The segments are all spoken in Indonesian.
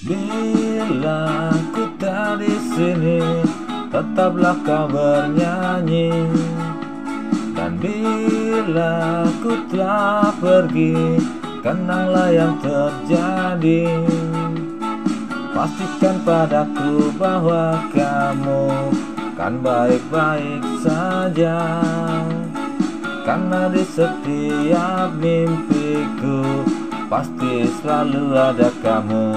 Bila ku tak di sini, tetaplah kau bernyanyi. Dan bila ku telah pergi, kenanglah yang terjadi. Pastikan padaku bahwa kamu kan baik-baik saja, karena di setiap mimpiku pasti selalu ada kamu.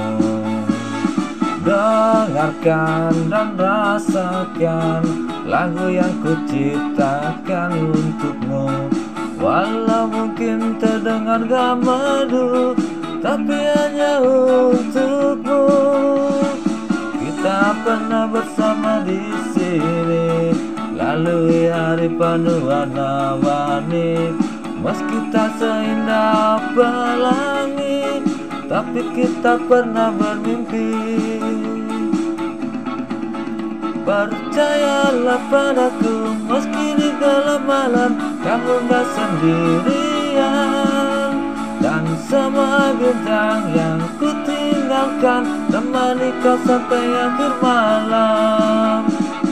Dengarkan dan rasakan lagu yang ku ciptakan untukmu. Walau mungkin terdengar gak merdu, tapi hanya untukmu. Kita pernah bersama di sini, lalui hari penuh warna-warni. Meski tak seindah pelangi, tapi kita pernah bermimpi. Percayalah padaku, meski di gelap malam kamu gak sendirian. Dan semua bintang yang ku tinggalkan temani kau sampai akhir malam.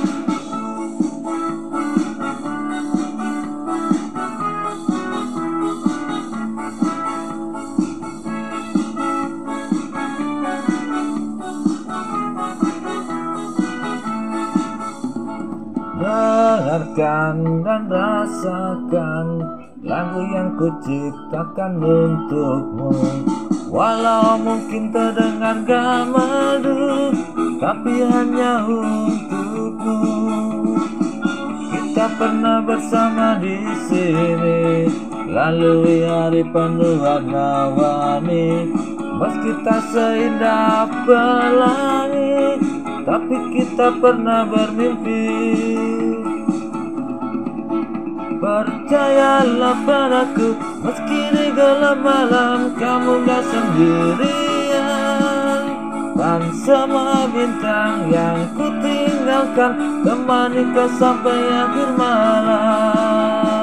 Dengarkan dan rasakan lagu yang ku ciptakan untukmu. Walau mungkin terdengar gak merdu, tapi hanya untukmu. Kita pernah bersama di sini, lalui hari penuh warna-warni. Meski tak seindah pelangi, tapi kita pernah bermimpi. Percayalah padaku, meski di gelap malam kamu gak sendirian. Dan semua bintang yang ku tinggalkan temani kau sampai akhir malam.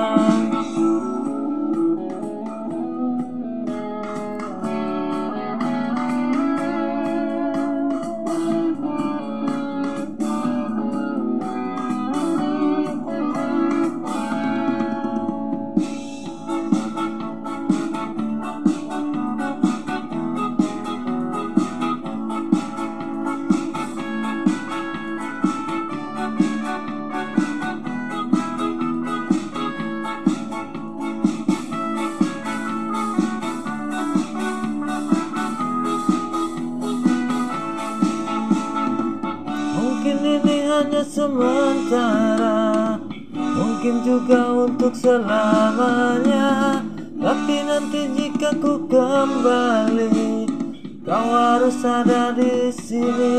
Mungkin ini hanya sementara, mungkin juga untuk selamanya. Tapi nanti jika ku kembali, kau harus ada di sini.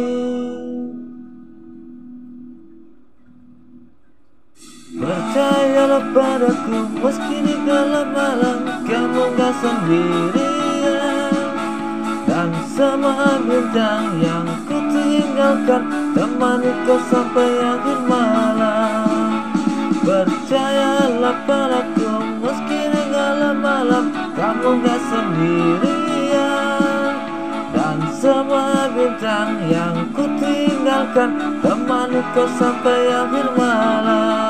Percayalah padaku, meski di gelap malam kamu gak sendirian. Dan semua bintang yang ku tinggalkan temani kau sampai akhir malam. Percayalah padaku, meski di gelap malam kamu gak sendirian. Dan semua bintang yang ku tinggalkan temani kau sampai akhir malam.